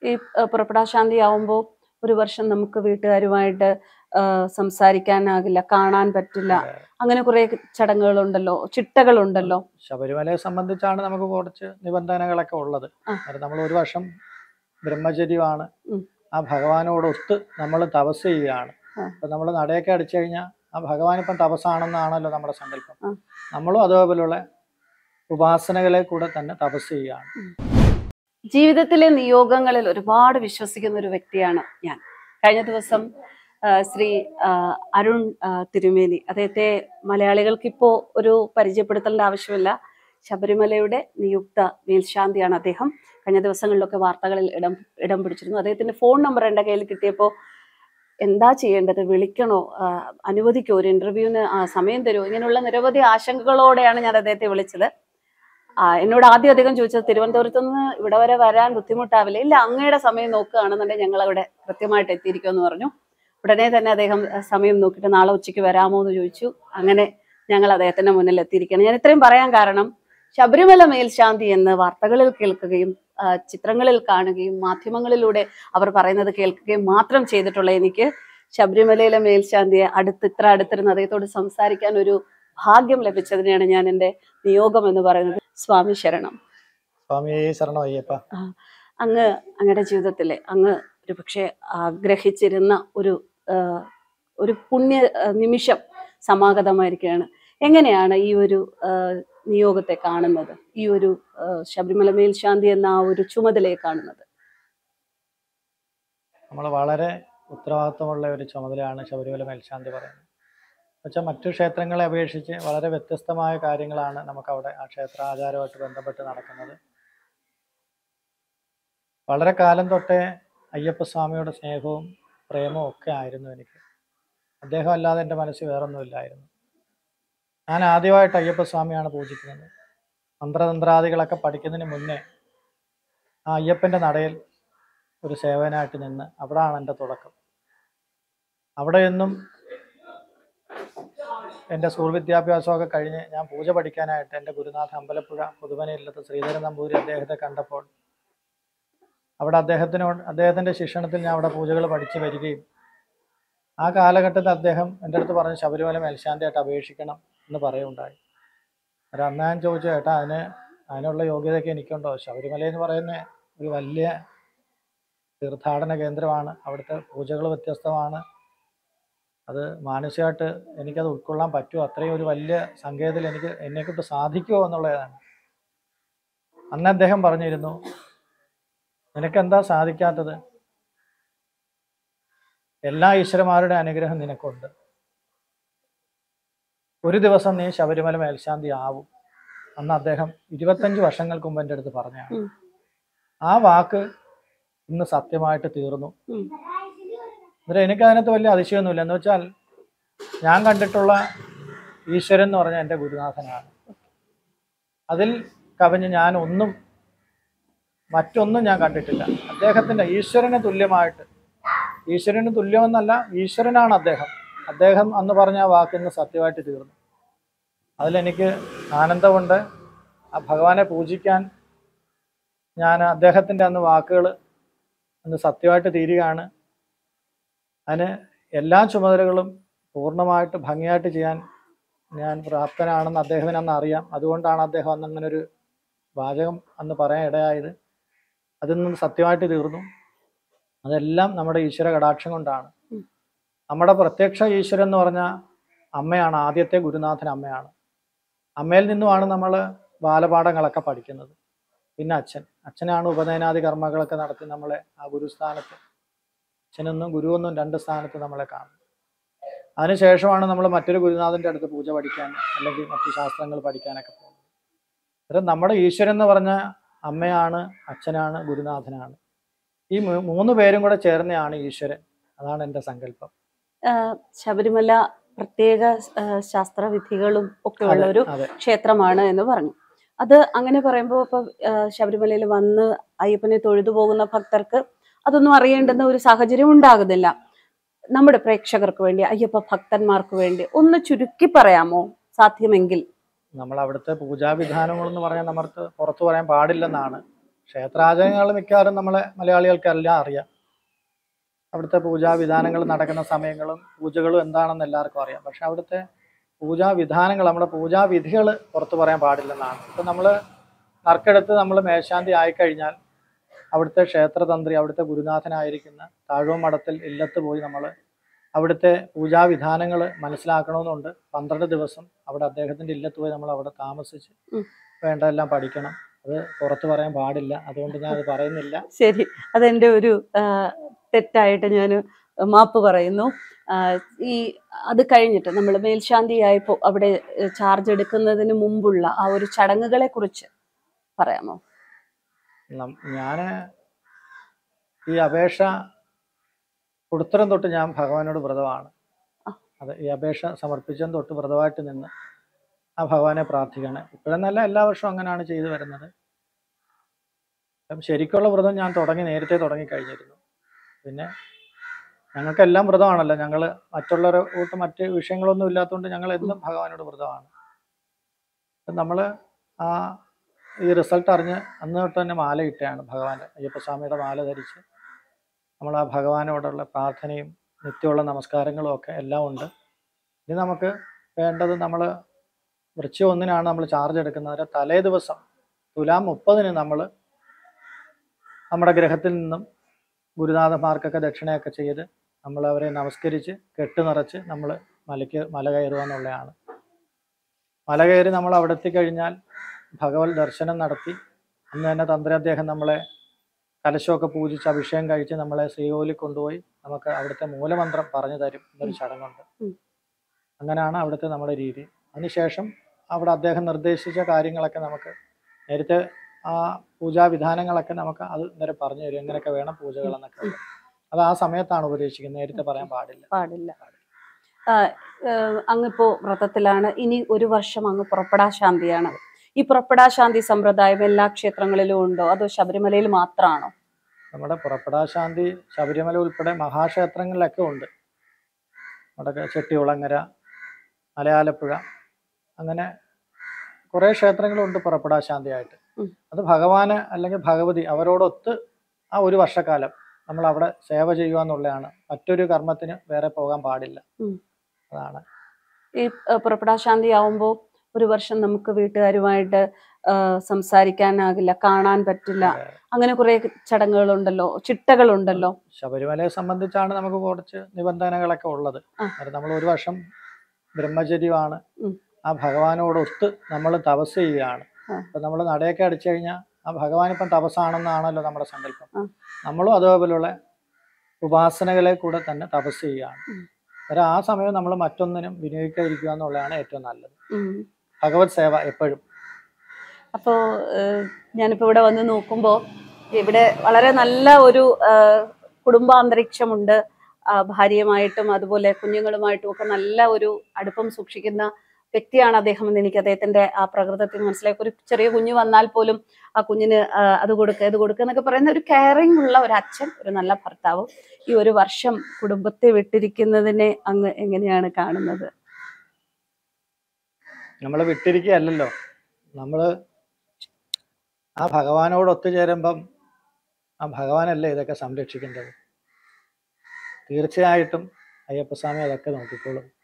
ഈ പുറപ്പെടാശാന്തി ആവുമ്പോൾ ഒരു വർഷം നമുക്ക് വീട്ടുകാരുമായിട്ട് സംസാരിക്കാനാകില്ല, കാണാൻ പറ്റില്ല, അങ്ങനെ കുറെ ചടങ്ങുകളുണ്ടല്ലോ, ചിട്ടകളുണ്ടല്ലോ. ശബരിമലയെ സംബന്ധിച്ചാണ് നമുക്ക് കുറച്ച് നിബന്ധനകളൊക്കെ ഉള്ളത്. നമ്മൾ ഒരു വർഷം ബ്രഹ്മചര്യമാണ്, ആ ഭഗവാനോടൊത്ത് നമ്മൾ തപസ് ചെയ്യുകയാണ്. അപ്പൊ നമ്മൾ നടയൊക്കെ അടിച്ചു കഴിഞ്ഞാൽ ആ ഭഗവാൻ ഇപ്പം തപസ്സാണെന്നാണല്ലോ നമ്മുടെ സങ്കല്പം. നമ്മളും അതേപോലെയുള്ള ഉപാസനകളെ കൂടെ തന്നെ തപസ് ചെയ്യുകയാണ്. ജീവിതത്തിലെ നിയോഗങ്ങളിൽ ഒരുപാട് വിശ്വസിക്കുന്ന ഒരു വ്യക്തിയാണ് ഞാൻ. കഴിഞ്ഞ ദിവസം ശ്രീ അരുൺ തിരുമേനി, അദ്ദേഹത്തെ മലയാളികൾക്ക് ഇപ്പോൾ ഒരു പരിചയപ്പെടുത്തേണ്ട ആവശ്യമില്ല. ശബരിമലയുടെ നിയുക്ത മേൽശാന്തിയാണ് അദ്ദേഹം. കഴിഞ്ഞ ദിവസങ്ങളിലൊക്കെ വാർത്തകളിൽ ഇടം പിടിച്ചിരുന്നു. അദ്ദേഹത്തിന്റെ ഫോൺ നമ്പർ എൻ്റെ കയ്യിൽ കിട്ടിയപ്പോൾ എന്താ ചെയ്യേണ്ടത്, വിളിക്കണോ, അനുവദിക്കോ, ഒരു ഇന്റർവ്യൂവിന് സമയം തരുമോ, ഇങ്ങനെയുള്ള നിരവധി ആശങ്കകളോടെയാണ് ഞാൻ അദ്ദേഹത്തെ വിളിച്ചത്. എന്നോട് ആദ്യം അദ്ദേഹം ചോദിച്ചത് തിരുവനന്തപുരത്ത് നിന്ന് ഇവിടെ വരെ വരാൻ ബുദ്ധിമുട്ടാവില്ല. ഇല്ല, അങ്ങയുടെ സമയം നോക്കുകയാണെന്നുണ്ടെങ്കിൽ ഞങ്ങൾ അവിടെ കൃത്യമായിട്ട് എത്തിയിരിക്കുമെന്ന് പറഞ്ഞു. ഉടനെ തന്നെ അദ്ദേഹം സമയം നോക്കിയിട്ട് നാളെ ഉച്ചയ്ക്ക് വരാമോ എന്ന് ചോദിച്ചു. അങ്ങനെ ഞങ്ങൾ അദ്ദേഹത്തിന്റെ മുന്നിൽ എത്തിയിരിക്കുകയാണ്. ഞാൻ ഇത്രയും പറയാൻ കാരണം, ശബരിമല മേൽശാന്തി എന്ന് വാർത്തകളിൽ കേൾക്കുകയും ചിത്രങ്ങളിൽ കാണുകയും മാധ്യമങ്ങളിലൂടെ അവർ പറയുന്നത് കേൾക്കുകയും മാത്രം ചെയ്തിട്ടുള്ള എനിക്ക് ശബരിമലയിലെ മേൽശാന്തിയെ ഇത്ര അടുത്തിരുന്ന് അദ്ദേഹത്തോട് സംസാരിക്കാൻ ഒരു ഭാഗ്യം ലഭിച്ചതിനെയാണ് ഞാൻ എൻ്റെ നിയോഗം എന്ന് പറയുന്നത്. സ്വാമി ശരണം. സ്വാമി ശരണം അയ്യപ്പ. അങ്ങയുടെ ജീവിതത്തിലെ അങ്ങ് ഒരു പക്ഷെ ആഗ്രഹിച്ചിരുന്ന ഒരു പുണ്യ നിമിഷം സമാഗതമായിരിക്കുകയാണ്. എങ്ങനെയാണ് ഈ ഒരു നിയോഗത്തെ കാണുന്നത്, ഈ ഒരു ശബരിമല മേൽശാന്തി എന്ന ആ ഒരു ചുമതലയെ കാണുന്നത്? നമ്മൾ വളരെ ഉത്തരവാദിത്വമുള്ള ഒരു ചുമതലയാണ് ശബരിമല മേൽശാന്തി പറയുന്നത്. എന്നുവെച്ചാൽ മറ്റു ക്ഷേത്രങ്ങളെ അപേക്ഷിച്ച് വളരെ വ്യത്യസ്തമായ കാര്യങ്ങളാണ് നമുക്കവിടെ ആ ക്ഷേത്ര ആചാരമായിട്ട് ബന്ധപ്പെട്ട് നടക്കുന്നത്. വളരെ കാലം തൊട്ടേ അയ്യപ്പസ്വാമിയുടെ സ്നേഹവും പ്രേമവും ഒക്കെ ആയിരുന്നു എനിക്ക്. അദ്ദേഹം അല്ലാതെ എൻ്റെ മനസ്സിൽ വേറൊന്നുമില്ലായിരുന്നു. ഞാൻ ആദ്യമായിട്ട് അയ്യപ്പസ്വാമിയാണ് പൂജിക്കുന്നത്. മന്ത്രതന്ത്രാദികളൊക്കെ പഠിക്കുന്നതിന് മുന്നേ ആ അയ്യപ്പൻ്റെ നടയിൽ ഒരു സേവനായിട്ട് നിന്ന് അവിടെയാണ് എൻ്റെ തുടക്കം. അവിടെ നിന്നും എൻ്റെ സ്കൂൾ വിദ്യാഭ്യാസമൊക്കെ കഴിഞ്ഞ് ഞാൻ പൂജ പഠിക്കാനായിട്ട് എൻ്റെ ഗുരുനാഥ അമ്പലപ്പുഴ പുതുമനയില്ലത്ത് ശ്രീധരൻ നമ്പൂരി അദ്ദേഹത്തെ കണ്ടപ്പോൾ അവിടെ അദ്ദേഹത്തിൻ്റെ ശിക്ഷണത്തിൽ ഞാൻ അവിടെ പൂജകൾ പഠിച്ച് വരികയും ആ കാലഘട്ടത്തിൽ അദ്ദേഹം എൻ്റെ അടുത്ത് പറഞ്ഞ് ശബരിമല മേൽശാന്തിയായിട്ട് അപേക്ഷിക്കണം എന്ന് പറയുകയുണ്ടായി. അന്ന് ഞാൻ ചോദിച്ചു, ചേട്ടാ അതിനുള്ള യോഗ്യതയൊക്കെ എനിക്കുണ്ടോ? ശബരിമല എന്ന് പറയുന്ന ഒരു വലിയ തീർത്ഥാടന കേന്ദ്രമാണ്, അവിടുത്തെ പൂജകൾ വ്യത്യസ്തമാണ്, അത് മാനസികമായിട്ട് എനിക്കത് ഉൾക്കൊള്ളാൻ പറ്റുമോ, അത്രയും ഒരു വലിയ സങ്കേതത്തിൽ എന്നെക്കൊണ്ട് സാധിക്കുമോ എന്നുള്ളതാണ്. അന്ന് അദ്ദേഹം പറഞ്ഞിരുന്നു, നിനക്കെന്താ സാധിക്കാത്തത്? എല്ലാ ഈശ്വരന്മാരുടെ അനുഗ്രഹം നിനക്കുണ്ട്. ഒരു ദിവസം നീ ശബരിമല മേൽശാന്തി ആവും. അന്ന് അദ്ദേഹം 25 വർഷങ്ങൾക്ക് മുമ്പ് എൻ്റെ അടുത്ത് പറഞ്ഞാണ്. ആ വാക്ക് ഇന്ന് സത്യമായിട്ട് തീർന്നു. എന്നിട്ട് എനിക്കതിനകത്ത് വലിയ അതിശയമൊന്നുമില്ല. എന്ന് വെച്ചാൽ ഞാൻ കണ്ടിട്ടുള്ള ഈശ്വരൻ എന്ന് പറഞ്ഞാൽ എൻ്റെ ഗുരുനാഥനാണ്. അതിൽ കവിഞ്ഞ് മറ്റൊന്നും ഞാൻ കണ്ടിട്ടില്ല. അദ്ദേഹത്തിൻ്റെ ഈശ്വരന് തുല്യമായിട്ട്, ഈശ്വരന് തുല്യമെന്നല്ല, ഈശ്വരനാണ് അദ്ദേഹം അന്ന് പറഞ്ഞ ആ വാക്കിന്ന് സത്യമായിട്ട് തീർന്നു. അതിലെനിക്ക് ആനന്ദമുണ്ട്. ആ ഭഗവാനെ പൂജിക്കാൻ ഞാൻ അദ്ദേഹത്തിൻ്റെ അന്ന് വാക്കുകൾ അന്ന് സത്യമായിട്ട് തീരുകയാണ്. അതിന് എല്ലാ ചുമതലകളും പൂർണ്ണമായിട്ട് ഭംഗിയായിട്ട് ചെയ്യാൻ ഞാൻ പ്രാപ്തനാണെന്ന് അദ്ദേഹത്തിന് അന്ന് അറിയാം. അതുകൊണ്ടാണ് അദ്ദേഹം അന്ന് അങ്ങനെ ഒരു വാചകം അന്ന് പറയാൻ ഇടയായത്. അതിന്ന് സത്യമായിട്ട് തീർന്നു. അതെല്ലാം നമ്മുടെ ഈശ്വര കടാക്ഷം കൊണ്ടാണ്. നമ്മുടെ പ്രത്യക്ഷ ഈശ്വരൻ എന്ന് പറഞ്ഞാൽ അമ്മയാണ്. ആദ്യത്തെ ഗുരുനാഥൻ അമ്മയാണ്. അമ്മയിൽ നിന്നുമാണ് നമ്മൾ ബാലപാഠങ്ങളൊക്കെ പഠിക്കുന്നത്. പിന്നെ അച്ഛനാണ് ഉപനയനാദി കർമ്മങ്ങളൊക്കെ നടത്തി നമ്മളെ ആ ഗുരുസ്ഥാനത്ത്, അച്ഛനൊന്നും ഗുരുവൊന്നും 2 സ്ഥാനത്ത് നമ്മളെ കാണും. അതിനുശേഷമാണ് നമ്മൾ മറ്റൊരു ഗുരുനാഥൻ്റെ അടുത്ത് പൂജ പഠിക്കാൻ അല്ലെങ്കിൽ മറ്റു ശാസ്ത്രങ്ങൾ പഠിക്കാനൊക്കെ പോകുന്നത്. അന്നേരം നമ്മുടെ ഈശ്വരൻ എന്ന് പറഞ്ഞ അമ്മയാണ്, അച്ഛനാണ്, ഗുരുനാഥനാണ്. ഈ 3 പേരും കൂടെ ചേർന്നയാണ് ഈശ്വരൻ. അതാണ് എൻ്റെ സങ്കല്പം. ശബരിമല പ്രത്യേക ശാസ്ത്രവിധികളും ഒക്കെ ഉള്ള ഒരു ക്ഷേത്രമാണ് എന്ന് പറഞ്ഞു. അത് അങ്ങനെ പറയുമ്പോൾ ഇപ്പൊ ശബരിമലയിൽ വന്ന് അയ്യപ്പനെ തൊഴുതു പോകുന്ന ഭക്തർക്ക് അതൊന്നും അറിയേണ്ടുന്ന ഒരു സാഹചര്യം ഉണ്ടാകുന്നില്ല. നമ്മുടെ പ്രേക്ഷകർക്ക് വേണ്ടി, അയ്യപ്പ ഭക്തന്മാർക്ക് വേണ്ടി ഒന്ന് ചുരുക്കി പറയാമോ സാധ്യമെങ്കിൽ? നമ്മൾ അവിടുത്തെ പൂജാവിധാനങ്ങളെന്ന് പറഞ്ഞാൽ നമുക്ക് പുറത്തു പറയാൻ പാടില്ലെന്നാണ് ക്ഷേത്രാചാരങ്ങൾ മിക്കവാറും നമ്മളെ മലയാളികൾക്കെല്ലാം അറിയാം. അവിടുത്തെ പൂജാവിധാനങ്ങൾ നടക്കുന്ന സമയങ്ങളും പൂജകളും എന്താണെന്ന് എല്ലാവർക്കും അറിയാം. പക്ഷെ അവിടുത്തെ പൂജാവിധാനങ്ങൾ, നമ്മുടെ പൂജാവിധികൾ പുറത്തു പറയാൻ പാടില്ലെന്നാണ്. ഇപ്പം നമ്മൾ നറുക്കെടുത്ത് നമ്മൾ മേൽശാന്തി ആയിക്കഴിഞ്ഞാൽ അവിടുത്തെ ക്ഷേത്രതന്ത്രി, അവിടുത്തെ ഗുരുനാഥനായിരിക്കുന്ന താഴൂർ മഠത്തിൽ ഇല്ലത്ത് പോയി നമ്മൾ അവിടുത്തെ പൂജാവിധാനങ്ങൾ മനസ്സിലാക്കണമെന്നുണ്ട്. 12 ദിവസം അവിടെ അദ്ദേഹത്തിൻ്റെ ഇല്ലത്ത് പോയി നമ്മൾ അവിടെ താമസിച്ച് വേണ്ടതെല്ലാം പഠിക്കണം. അത് പുറത്ത് പറയാൻ പാടില്ല, അതുകൊണ്ട് ഞാൻ അത് പറയുന്നില്ല. ശരി, അതെൻ്റെ ഒരു തെറ്റായിട്ട് ഞാൻ മാപ്പ് പറയുന്നു. ഈ അത് കഴിഞ്ഞിട്ട് നമ്മൾ മേൽശാന്തിയായപ്പോൾ അവിടെ ചാർജ് എടുക്കുന്നതിന് മുമ്പുള്ള ആ ഒരു ചടങ്ങുകളെ കുറിച്ച് പറയാമോ? ഞാൻ ഈ അപേക്ഷ കൊടുത്തരം തൊട്ട് ഞാൻ ഭഗവാനോട് വ്രതമാണ്. അത് ഈ അപേക്ഷ സമർപ്പിച്ചതും തൊട്ട് വ്രതമായിട്ട് നിന്ന് ആ ഭഗവാനെ പ്രാർത്ഥിക്കണം. ഇപ്പോഴെന്നല്ല, എല്ലാ വർഷവും അങ്ങനെയാണ് ചെയ്തു വരുന്നത്. ശരിക്കുള്ള വ്രതം ഞാൻ നേരത്തെ തുടങ്ങി കഴിഞ്ഞിരുന്നു. പിന്നെ ഞങ്ങൾക്കെല്ലാം വ്രതമാണല്ലോ. ഞങ്ങൾ മറ്റുള്ളവരെ കൂട്ട് മറ്റ് വിഷയങ്ങളൊന്നും ഇല്ലാത്തതുകൊണ്ട് ഞങ്ങൾ എന്നും ഭഗവാനോട് വ്രതമാണ്. നമ്മൾ ആ ഈ റിസൾട്ട് അറിഞ്ഞ് അന്ന് തൊട്ട് തന്നെ മാല ഇട്ടാണ് ഭഗവാന്റെ, അയ്യപ്പസ്വാമിയുടെ മാല ധരിച്ച് നമ്മൾ ആ ഭഗവാനോടുള്ള പ്രാർത്ഥനയും നിത്യമുള്ള നമസ്കാരങ്ങളും ഒക്കെ എല്ലാം ഉണ്ട്. ഇനി നമുക്ക് വേണ്ടത്, നമ്മൾ വൃശ്ചികം 1-നാണ് നമ്മൾ ചാർജ് എടുക്കുന്നത്. തലേ ദിവസം തുലാം 30-ന് നമ്മൾ നമ്മുടെ ഗ്രഹത്തിൽ നിന്നും ഗുരുനാഥന്മാർക്കൊക്കെ ദക്ഷിണയൊക്കെ ചെയ്ത് നമ്മൾ അവരെ നമസ്കരിച്ച് കെട്ട് നിറച്ച് നമ്മൾ മല കയറുക എന്നുള്ളതാണ്. മല കയറി നമ്മൾ അവിടെ എത്തിക്കഴിഞ്ഞാൽ ഭഗവത് ദർശനം നടത്തി അന്ന് തന്നെ തന്ത്രി അദ്ദേഹം നമ്മളെ കലശമൊക്കെ പൂജിച്ച് അഭിഷേകം കഴിച്ച് നമ്മളെ ശ്രീകോവിലിൽ കൊണ്ടുപോയി നമുക്ക് അവിടുത്തെ മൂലമന്ത്രം പറഞ്ഞു തരും എന്നൊരു ചടങ്ങുണ്ട്. അങ്ങനെയാണ് അവിടുത്തെ നമ്മുടെ രീതി. അതിനുശേഷം അവിടെ അദ്ദേഹം നിർദ്ദേശിച്ച കാര്യങ്ങളൊക്കെ നമുക്ക് നേരത്തെ ആ പൂജാവിധാനങ്ങളൊക്കെ നമുക്ക് അത് നേരെ പറഞ്ഞു തരും, എങ്ങനെയൊക്കെ വേണം പൂജകൾ എന്നൊക്കെ. അത് ആ സമയത്താണ് ഉപദേശിക്കുന്നത്, നേരത്തെ പറയാൻ പാടില്ല. അങ്ങിപ്പോ വ്രതത്തിലാണ്. ഇനി ഒരു വർഷം അങ്ങ് പുറപ്പെടാശാന്തിയാണ്. ഈ പുറപ്പെടാശാന്തി സമ്പ്രദായം എല്ലാ ക്ഷേത്രങ്ങളിലും ഉണ്ടോ, അതോ ശബരിമലയിൽ മാത്രമാണോ? നമ്മുടെ പുറപ്പെടാശാന്തി ശബരിമല ഉൾപ്പെടെ മഹാക്ഷേത്രങ്ങളിലൊക്കെ ഉണ്ട്. നമ്മുടെ ചെട്ടികുളങ്ങര, മലയാലപ്പുഴ, അങ്ങനെ കുറേ ക്ഷേത്രങ്ങളുണ്ട് പുറപ്പെടാശാന്തിയായിട്ട്. അത് ഭഗവാന് അല്ലെങ്കിൽ ഭഗവതി അവരോടൊത്ത് ആ ഒരു വർഷക്കാലം നമ്മൾ അവിടെ സേവ ചെയ്യുക എന്നുള്ളതാണ്. മറ്റൊരു കർമ്മത്തിന് വേറെ പോകാൻ പാടില്ല. അതാണ് ഈ പുറപ്പെടാശാന്തി ആവുമ്പോൾ ഒരു വർഷം നമുക്ക് വീട്ടുകാരുമായിട്ട് സംസാരിക്കാനാകില്ല, കാണാൻ പറ്റില്ല, അങ്ങനെ കുറെ ചടങ്ങുകളുണ്ടല്ലോ, ചിട്ടകളുണ്ടല്ലോ. ശബരിമലയെ സംബന്ധിച്ചാണ് നമുക്ക് കുറച്ച് നിബന്ധനകളൊക്കെ ഉള്ളത്. നമ്മൾ ഒരു വർഷം ബ്രഹ്മചര്യമാണ്. ആ ഭഗവാനോടൊത്ത് നമ്മൾ തപസ് ചെയ്യുകയാണ്. അപ്പൊ നമ്മൾ നടയൊക്കെ അടിച്ചു കഴിഞ്ഞാൽ ആ ഭഗവാൻ ഇപ്പം തപസ്സാണെന്നാണല്ലോ നമ്മുടെ സങ്കല്പം. നമ്മളും അതേപോലെയുള്ള ഉപാസനകളെ കൂടെ തന്നെ തപസ് ചെയ്യുകയാണ്. അന്നേരം ആ സമയം നമ്മൾ മറ്റൊന്നിനും വിനിയോഗിക്കാതിരിക്കുക എന്നുള്ളതാണ് ഏറ്റവും നല്ലത്. ഭഗവത് സേവ എപ്പോഴും. അപ്പോൾ ഞാനിപ്പോൾ ഇവിടെ വന്ന് നോക്കുമ്പോൾ ഇവിടെ വളരെ നല്ല ഒരു കുടുംബാന്തരീക്ഷമുണ്ട്. ഭാര്യയുമായിട്ടും അതുപോലെ കുഞ്ഞുങ്ങളുമായിട്ടും ഒക്കെ നല്ല ഒരു അടുപ്പം സൂക്ഷിക്കുന്ന വ്യക്തിയാണ് അദ്ദേഹം എന്ന് എനിക്ക് അദ്ദേഹത്തിന്റെ ആ പ്രകൃതത്തിൽ മനസ്സിലാക്കി. ഒരു ചെറിയ കുഞ്ഞ് വന്നാൽ പോലും ആ കുഞ്ഞിന് അത് കൊടുക്കുക ഇത് കൊടുക്കുക എന്നൊക്കെ പറയുന്ന ഒരു കെയറിംഗ് ഉള്ള ഒരു അച്ഛൻ, ഒരു നല്ല ഭർത്താവും. ഈ ഒരു വർഷം കുടുംബത്തെ വിട്ടിരിക്കുന്നതിനെ അങ്ങ് എങ്ങനെയാണ് കാണുന്നത്? നമ്മൾ വിട്ടിരിക്കുകയല്ലോ, നമ്മൾ ആ ഭഗവാനോട് ഒത്തുചേരുമ്പം ആ ഭഗവാനല്ലേ ഇതൊക്കെ സംരക്ഷിക്കേണ്ടത്. തീർച്ചയായിട്ടും അയ്യപ്പസ്വാമി അതൊക്കെ നോക്കിക്കോളും.